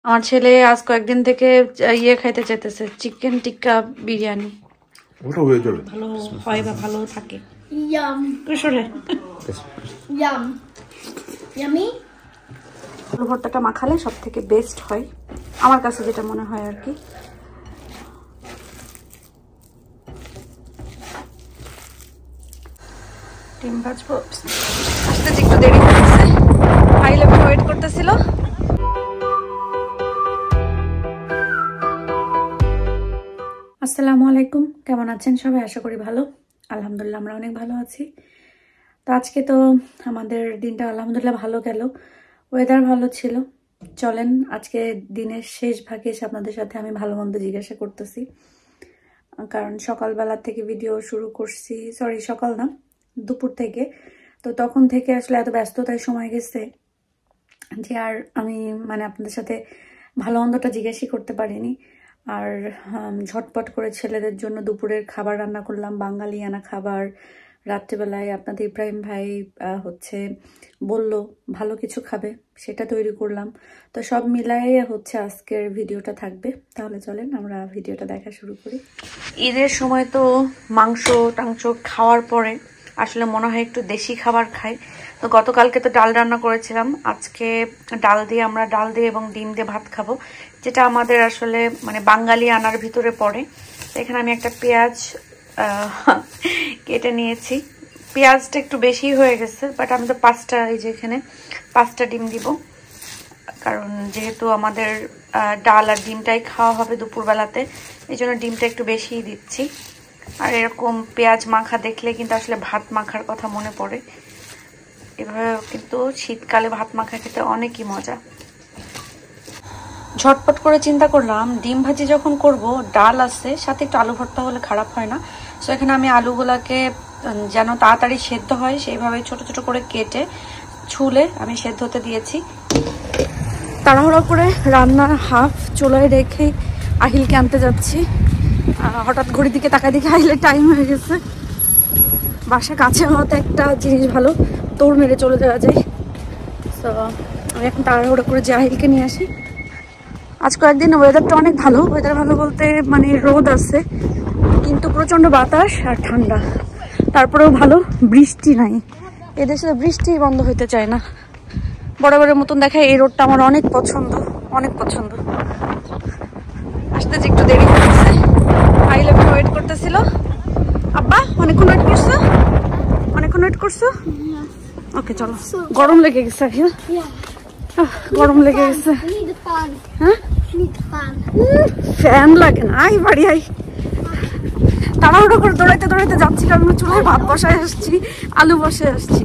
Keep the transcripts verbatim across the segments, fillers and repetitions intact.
আমার ছেলে আজ কয়েকদিন থেকে ইয়ে খাইতে চাইতেছে, চিকেন টিক্কা বিরিয়ানি। ওটা হয়ে যাবে, ভালো হয় বা ভালো থাকে। ইয়াম কুশলে ইয়াম ইয়ামি আলু ভর্তাটা মাখালে সব থেকে বেস্ট হয় আমার কাছে, যেটা মনে হয় আর কি। ডিম ভাজবো, আসতে একটু দেরি হয়েছে, হাই লেভেল ওয়েট করতেছিল। আসসালামু আলাইকুম, কেমন আছেন সবাই? আশা করি ভালো। আলহামদুলিল্লাহ আমরা অনেক ভালো আছি। তো আজকে তো আমাদের দিনটা আলহামদুলিল্লাহ ভালো গেল, ওয়েদার ভালো ছিল। চলেন আজকে দিনের শেষ ভাগে এসে আপনাদের সাথে আমি ভালো মন্দ জিজ্ঞাসা করতেছি, কারণ সকালবেলা থেকে ভিডিও শুরু করছি, সরি সকাল না দুপুর থেকে। তো তখন থেকে আসলে এত ব্যস্ততায় সময় গেছে যে আর আমি মানে আপনাদের সাথে ভালো মন্দটা জিজ্ঞাসা করতে পারিনি। আর ঝটপট করে ছেলেদের জন্য দুপুরের খাবার রান্না করলাম, বাঙালিয়ানা খাবার। রাত্রেবেলায় আপনাদের ইব্রাহিম ভাই হচ্ছে বলল ভালো কিছু খাবে, সেটা তৈরি করলাম। তো সব মিলাই হচ্ছে আজকের ভিডিওটা থাকবে। তাহলে চলেন আমরা ভিডিওটা দেখা শুরু করি। ঈদের সময় তো মাংস টাংস খাওয়ার পরে আসলে মনে হয় একটু দেশি খাবার খাই। তো গতকালকে তো ডাল রান্না করেছিলাম, আজকে ডাল দিয়ে আমরা ডাল দিয়ে এবং ডিম দিয়ে ভাত খাবো, যেটা আমাদের আসলে মানে বাঙালি আনার ভিতরে পড়ে। তো এখানে আমি একটা পেঁয়াজ কেটে নিয়েছি, পেঁয়াজটা একটু বেশি হয়ে গেছে, বাট আমি তো পাঁচটা এই যে এখানে পাঁচটা ডিম দিব, কারণ যেহেতু আমাদের ডাল আর ডিমটাই খাওয়া হবে দুপুরবেলাতে, এই জন্য ডিমটা একটু বেশিই দিচ্ছি। আর এরকম পেঁয়াজ মাখা দেখলে কিন্তু আসলে ভাত মাখার কথা মনে পড়ে। এভাবে কিন্তু শীতকালে ভাত মাখা খেতে অনেকই মজা। ঝটপট করে চিন্তা করলাম ডিম ভাজি যখন করব, ডাল আছে সাথে একটু আলু ভর্তা হলে খারাপ হয় না। সো এখানে আমি আলুগুলাকে যেন তাড়াতাড়ি সেদ্ধ হয় সেইভাবে ছোট ছোট করে কেটে ছুলে আমি সেদ্ধ হতে দিয়েছি। তাড়াহুড়ো করে রান্নার হাফ চুলায় রেখে আহিলকে আনতে যাচ্ছি। হঠাৎ ঘড়ির দিকে তাকায় দিকে আহিলের টাইম হয়ে গেছে। বাসা কাছে হওয়াতে একটা জিনিস ভালো, দৌড় মেরে চলে যাওয়া যায়। তো আমি এখন তাড়াহুড়ো করে যে আহিলকে নিয়ে আসি। আজ কয়েকদিন ওয়েদারটা অনেক ভালো, ওয়েদার ভালো বলতে মানে রোদ আছে কিন্তু প্রচন্ড বাতাস আর ঠান্ডা, তারপরেও ভালো, বৃষ্টি নাই। এদেশে বৃষ্টি বন্ধ হইতে চায় না, বরাবরের মতন দেখায়। এই রোডটা আমার অনেক পছন্দ, অনেক পছন্দ। আসতে যে একটু দেরি হয়েছে, হাই লেভেল ওয়েট করতেছিল। আব্বা অনেকক্ষণ ওয়েট করছো? অনেকক্ষণ ওয়েট করছো? ওকে চলো। গরম লেগে গেছে, গরম লেগে গেছে। হ্যাঁ ফ্যান লাগে না, আই বাড়ি আই। তাড়াহুড়ো করে দৌড়াইতে দৌড়াইতে যাচ্ছি, কারণ চুলায় ভাত বসায় আসছি, আলু বসে আসছি।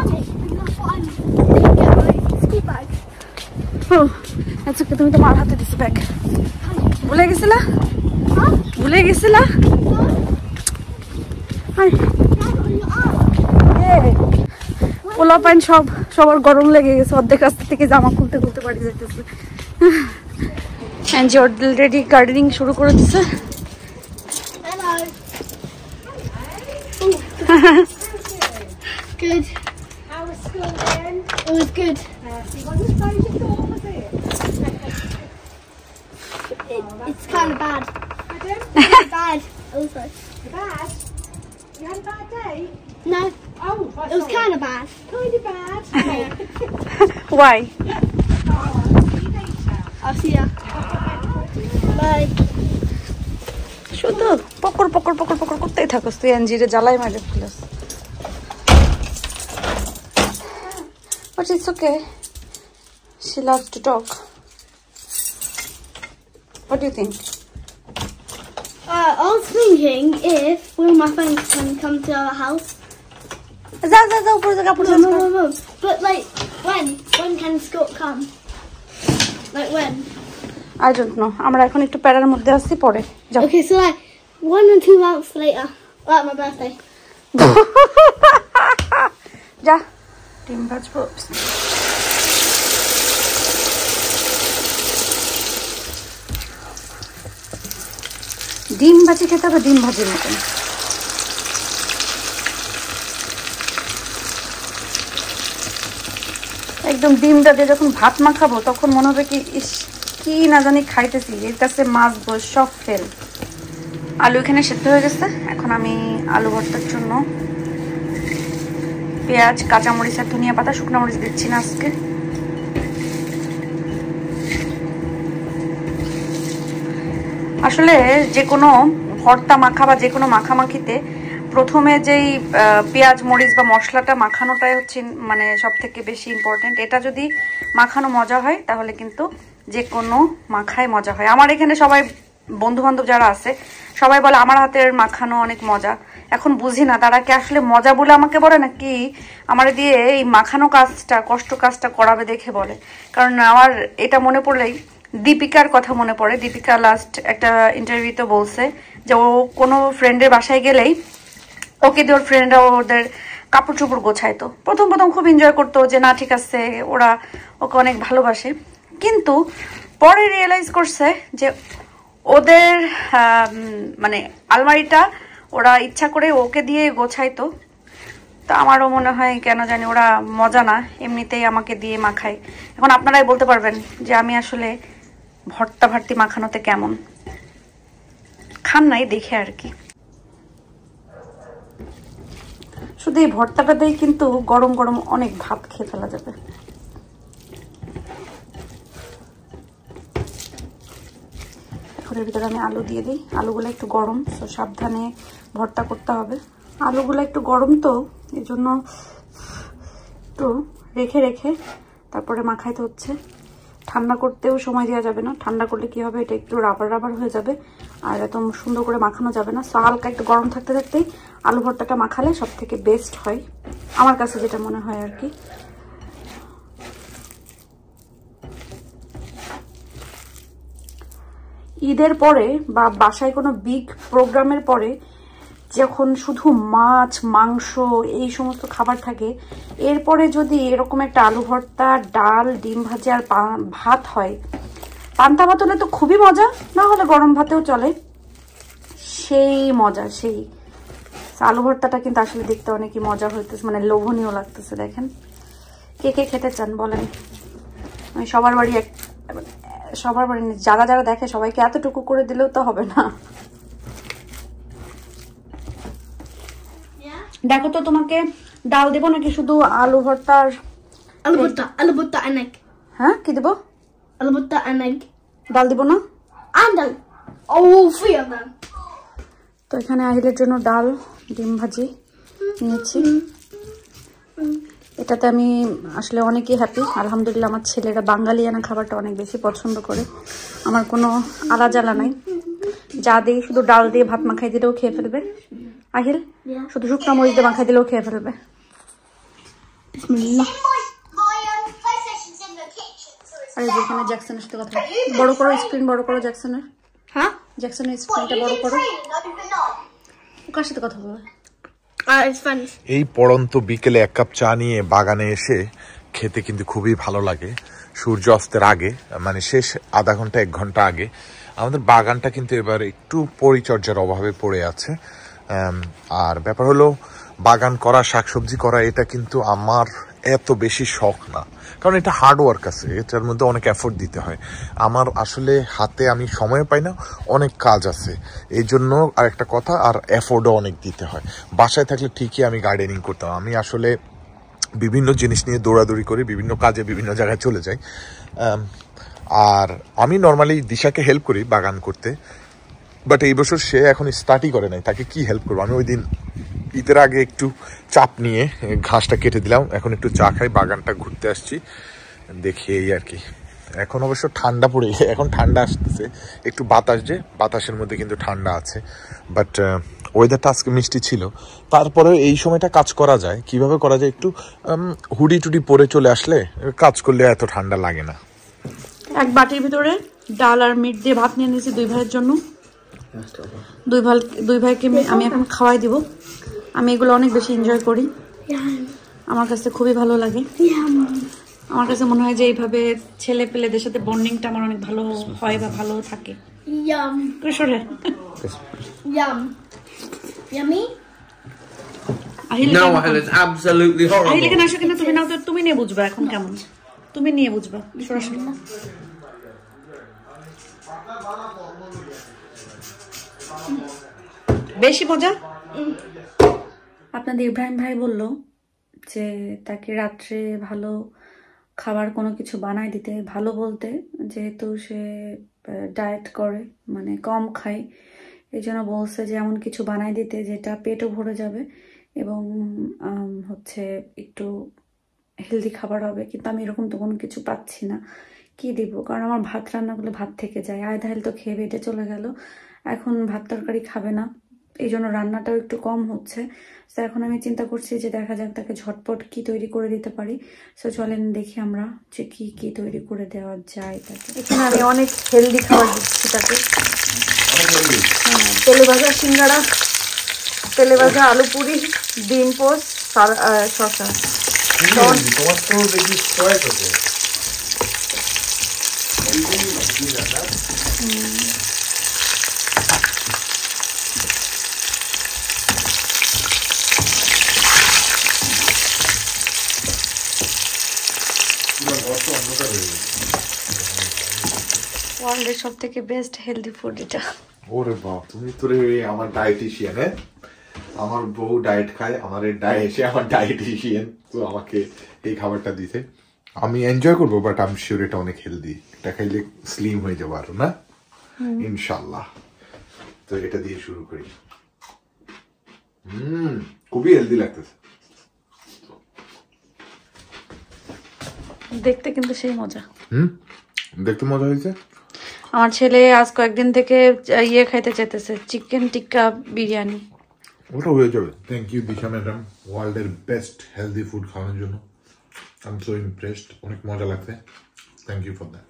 আচ্ছা তুমি তো মার হাতে দিছো ব্যাগ, ভুলে গেছিলা? ভুলে গেছিলা? পোলা পাইন সব সবার গরম লেগে গেছে, অর্ধেক রাস্তা থেকে জামা খুলতে খুলতে বাড়ি যেতেছে। অলরেডি গার্ডেনিং শুরু করে দিচ্ছে। Good. How was school then? It was good. What stage of school was it? It, it's kind of bad. Pardon? It's bad. Also. Bad? You had a bad day? No. Oh, it was kind of bad. Kind of bad? Why? Oh, see you later. I'll see ya. Bye. শুধু পকর পকর পকর পকর করতেই থাকস তুই, এনজিরে জ্বালাই মারে ফেলস। But it's okay. She loves to talk. What do you think? Uh, I was thinking if one of my friends can come to our house. যা যা যা উপরে যা, কাপড় No, চেঞ্জ no, কর। no, no. But like, when? When can Scott come? Like when? I don't know. আমরা এখন একটু প্যারার মধ্যে আছি, পরে যাও। Okay, so like one or two months later, like my birthday. যা ডিম ভাজবো। ডিম ভাজি খেতে হবে ডিম ভাজির মতন। একদম ডিমটা দিয়ে যখন ভাত মাখাবো তখন মনে হবে কি ইস কি না জানি খাইতেছি, এর কাছে মাছ বস সব ফেল। আলু এখানে সেদ্ধ হয়ে গেছে, এখন আমি আলু ভর্তার জন্য পেঁয়াজ, কাঁচামরিচ আর ধনিয়া পাতা, শুকনো মরিচ দিচ্ছি না আজকে। আসলে যে কোনো ভর্তা মাখা বা যে কোনো মাখামাখিতে প্রথমে যেই পেঁয়াজ মরিচ বা মশলাটা মাখানোটাই হচ্ছে মানে সব থেকে বেশি ইম্পর্টেন্ট। এটা যদি মাখানো মজা হয় তাহলে কিন্তু যে কোনো মাখায় মজা হয়। আমার এখানে সবাই বন্ধু বান্ধব যারা আছে সবাই বলে আমার হাতের মাখানো অনেক মজা। এখন বুঝি না তারা কি আসলে মজা বলে আমাকে বলে নাকি আমার দিয়ে এই মাখানো কাজটা কষ্ট কাজটা করাবে দেখে বলে। কারণ আমার এটা মনে পড়লেই দীপিকার কথা মনে পড়ে। দীপিকা লাস্ট একটা ইন্টারভিউতে বলছে যে ও কোনো ফ্রেন্ডের বাসায় গেলেই ওকে দিয়ে ওর ফ্রেন্ডরা ওদের কাপড় চোপড় গোছাইতো। প্রথম প্রথম খুব এনজয় করতো যে না ঠিক আছে ওরা ওকে অনেক ভালোবাসে, কিন্তু পরে রিয়েলাইজ করছে যে ওদের মানে আলমারিটা ওরা ইচ্ছা করে ওকে দিয়ে গোছাইতো। তো আমারও মনে হয় কেন জানি ওরা মজা না, এমনিতেই আমাকে দিয়ে মাখায়। এখন আপনারাই বলতে পারবেন যে আমি আসলে ভর্তা ভার্তি মাখানোতে কেমন, খান নাই দেখে আর কি। শুধু এই ভর্তাটা দিয়ে কিন্তু গরম গরম অনেক ভাত খেয়ে ফেলা যাবে। এখন এর ভিতরে আমি আলু দিয়ে দিই। আলুগুলো একটু গরম, তো সাবধানে ভর্তা করতে হবে। আলুগুলো একটু গরম তো এই জন্য একটু রেখে রেখে তারপরে মাখাইতে হচ্ছে। ঠান্ডা করতেও সময় দেওয়া যাবে না, ঠান্ডা করলে কি হবে এটা একটু রাবার রাবার হয়ে যাবে আর এত সুন্দর করে মাখানো যাবে না। সো হালকা একটু গরম থাকতে থাকতেই আলু ভর্তাটা মাখালে সব থেকে বেস্ট হয় আমার কাছে যেটা মনে হয় আর কি। ঈদের পরে বা বাসায় কোনো বিগ প্রোগ্রামের পরে যখন শুধু মাছ মাংস এই সমস্ত খাবার থাকে, এরপরে যদি এরকম একটা আলু ভর্তা, ডাল, ডিম ভাজি আর ভাত হয়, পান্তা ভাত হলে তো খুবই মজা, না হলে গরম ভাতেও চলে, সেই মজা সেই। আলু ভর্তাটা কিন্তু আসলে দেখতে অনেকই মজা হইতেছে, মানে লোভনীয় লাগতেছে। দেখেন কে কে খেতে চান বলেন। আমি সবার বাড়ি এক সবার বাড়ি যারা যারা দেখে সবাইকে এতটুকু করে দিলেও তো হবে না। দেখো তো তোমাকে ডাল দেবো নাকি শুধু আলু ভর্তা? আলু ভর্তা, আলু ভর্তা অনেক। হ্যাঁ কি দেবো? আলু ভর্তা অনেক। ডাল দিব না? ডাল ও ফিয়া না। তো এখানে আহিলের জন্য ডাল, ডিম ভাজি নিয়েছি। এটাতে আমি আসলে অনেকই হ্যাপি আলহামদুলিল্লাহ। আমার ছেলেরা বাঙালিয়ানা খাবারটা অনেক বেশি পছন্দ করে। আমার কোনো আলা জ্বালা নাই, যা দিই শুধু ডাল দিয়ে ভাত মাখাই দিলেও খেয়ে ফেলবে। আহিল শুধু শুকনো মরিচ দিয়ে মাখাই দিলেও খেয়ে ফেলবে। আর এই যেখানে জ্যাকসনের সাথে কথা বড় করো, স্ক্রিন বড় করো জ্যাকসনের। হ্যাঁ জ্যাকসনের স্ক্রিনটা বড় করো, কার সাথে কথা বলবে। এই পড়ন্ত বিকেলে এক কাপ চা নিয়ে বাগানে এসে খেতে কিন্তু খুবই ভালো লাগে। সূর্য অস্তের আগে, মানে শেষ আধা ঘন্টা এক ঘন্টা আগে। আমাদের বাগানটা কিন্তু এবার একটু পরিচর্যার অভাবে পড়ে আছে। আর ব্যাপার হলো বাগান করা, শাকসবজি করা এটা কিন্তু আমার এত বেশি শখ না, কারণ এটা হার্ড ওয়ার্ক আছে, এটার মধ্যে অনেক এফোর্ট দিতে হয়। আমার আসলে হাতে আমি সময় পাই না, অনেক কাজ আছে এই জন্য। আর একটা কথা, আর এফোর্টও অনেক দিতে হয়। বাসায় থাকলে ঠিকই আমি গার্ডেনিং করতাম। আমি আসলে বিভিন্ন জিনিস নিয়ে দৌড়াদৌড়ি করি, বিভিন্ন কাজে বিভিন্ন জায়গায় চলে যাই। আর আমি নর্মালি দিশাকে হেল্প করি বাগান করতে, বাট এই বছর সে এখন স্টার্টই করে নাই, তাকে কি হেল্প করবো। আমি ওই দিন ঈদের আগে একটু চাপ নিয়ে ঘাসটা কেটে দিলাম, এখন একটু চা খাই, বাগানটা ঘুরতে আসছি, দেখি এই আর কি। এখন অবশ্য ঠান্ডা পড়ে, এখন ঠান্ডা আসতেছে, একটু বাতাস, যে বাতাসের মধ্যে কিন্তু ঠান্ডা আছে, বাট ওয়েদারটা আজকে মিষ্টি ছিল। তারপরে এই সময়টা কাজ করা যায়, কিভাবে করা যায়, একটু হুডি টুডি পরে চলে আসলে কাজ করলে এত ঠান্ডা লাগে না। এক বাটির ভিতরে ডাল আর মিট দিয়ে ভাত নিয়ে নিয়েছি দুই ভাইয়ের জন্য। দুই ভাই দুই ভাইকে আমি এখন খাওয়াই দিব। আমি এগুলো অনেক বেশি এনজয় করি, আমার কাছে খুবই ভালো লাগে। আমার কাছে মনে হয় যে এইভাবে ছেলে পেলেদের সাথে বন্ডিংটা আমার অনেক ভালো হয় বা ভালো থাকে। তুমি নিয়ে বুঝবা এখন কেমন, তুমি নিয়ে বুঝবা সরাসরি। বেশি মজা। আপনাদের ইব্রাহিম ভাই বলল যে তাকে রাত্রে ভালো খাবার কোনো কিছু বানায় দিতে, ভালো বলতে যেহেতু সে ডায়েট করে মানে কম খায়, এই জন্য বলছে যে এমন কিছু বানায় দিতে যেটা পেটও ভরে যাবে এবং হচ্ছে একটু হেলদি খাবার হবে। কিন্তু আমি এরকম তো কোনো কিছু পাচ্ছি না, কি দিব? কারণ আমার ভাত রান্না করলে ভাত থেকে যায়, আয়দা হেল তো খেয়ে বেটে চলে গেল, এখন ভাত তরকারি খাবে না, এই জন্য রান্নাটাও একটু কম হচ্ছে। তো এখন আমি চিন্তা করছি যে দেখা যাক তাকে ঝটপট কি তৈরি করে দিতে পারি। সো চলেন দেখি আমরা যে কি কি তৈরি করে দেওয়া যায় তাকে। এখানে আমি অনেক হেলদি খাবার দিচ্ছি তাকে। হ্যাঁ, তেলে ভাজা সিঙ্গাড়া, তেলে ভাজা আলু পুরি, ডিম পোস্ট, শসা। ওয়ার্ল্ডের সব থেকে বেস্ট হেলদি ফুড এটা। ওরে বাপ, তুমি তো রে আমার ডায়েটিশিয়ান। হ্যাঁ, আমার বউ ডায়েট খায়, আমার এই ডায়েট আমার ডায়েটিশিয়ান, তো আমাকে এই খাবারটা দিতে আমি এনজয় করবো, বাট আই এম শিওর এটা অনেক হেলদি। এটা খাইলে স্লিম হয়ে যাবো আরো, না ইনশাল্লাহ। তো এটা দিয়ে শুরু করি। হুম, খুবই হেলদি লাগতেছে, দেখতে কিন্তু সেই মজা। হুম, দেখতে মজা হয়েছে। আমার ছেলে আজ কয়েকদিন থেকে ইয়ে খাইতে চাইতেছে, চিকেন টিক্কা বিরিয়ানি। ওটা হয়ে যাবে। থ্যাংক ইউ দিশা ম্যাডাম, ওয়ার্ল্ডের বেস্ট হেলদি ফুড খাওয়ানোর জন্য। আই এম সো ইমপ্রেসড, অনেক মজা লাগছে। Thank you for that.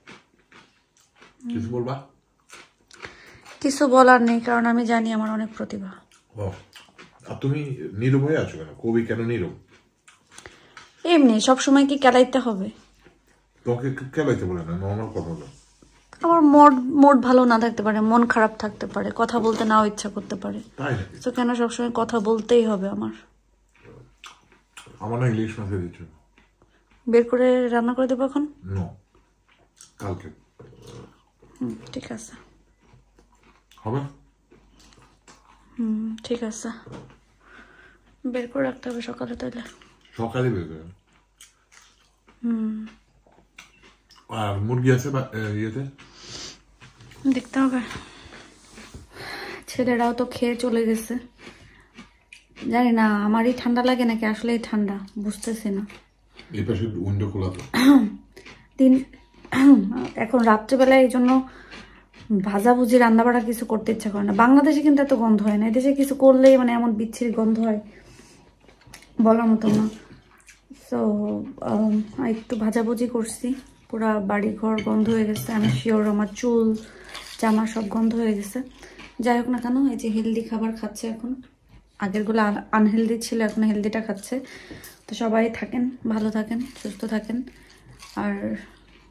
কিছু বলবা? কিছু বলার নেই, কারণ আমি জানি আমার অনেক প্রতিভা। ও, আর তুমি নীরব হয়ে আছো কেন? কবি কেন নীরব? এমনি সবসময় কি কেলাইতে হবে? তোমাকে কেলাইতে বলে না, নর্মাল কথা বলো। আমার মুড মুড ভালো না থাকতে পারে, মন খারাপ থাকতে পারে, কথা বলতে নাও ইচ্ছা করতে পারে, তাই নাকি? তো কেন সবসময় কথা বলতেই হবে আমার? আমার না ইলিশ মাছ দিচ্ছ, বের করে রান্না করে দেবো এখন? নো, কালকে। হুম, ঠিক আছে, হবে। হুম, ঠিক আছে, বের করে রাখতে হবে সকালে তাইলে। সকালে বের করে। হুম, আর মুরগি আছে ইয়েতে? দেখতে হবে। ছেলেরাও তো খেয়ে চলে গেছে, জানি না আমারই ঠান্ডা লাগে নাকি আসলে ঠান্ডা, বুঝতেছি না। এই পাশে উইন্ডো খোলা তো। তিন এখন রাত্রেবেলায় এই জন্য ভাজাভুজি রান্না বাড়া কিছু করতে ইচ্ছা করে না। বাংলাদেশে কিন্তু এত গন্ধ হয় না, এদেশে কিছু করলেই মানে এমন বিচ্ছিরি গন্ধ হয় বলার মতো না। সো একটু ভাজাভুজি করছি, পুরা বাড়ি ঘর গন্ধ হয়ে গেছে, আমি শিওর আমার চুল জামা সব গন্ধ হয়ে গেছে। যাই হোক না কেন, এই যে হেলদি খাবার খাচ্ছে এখন, আগেরগুলো আনহেলদি ছিল, এখন হেলদিটা খাচ্ছে। তো সবাই থাকেন, ভালো থাকেন, সুস্থ থাকেন, আর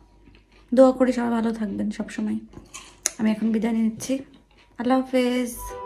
দোয়া করি সবাই ভালো থাকবেন সবসময়। আমি এখন বিদায় নিচ্ছি, আল্লাহ হাফেজ।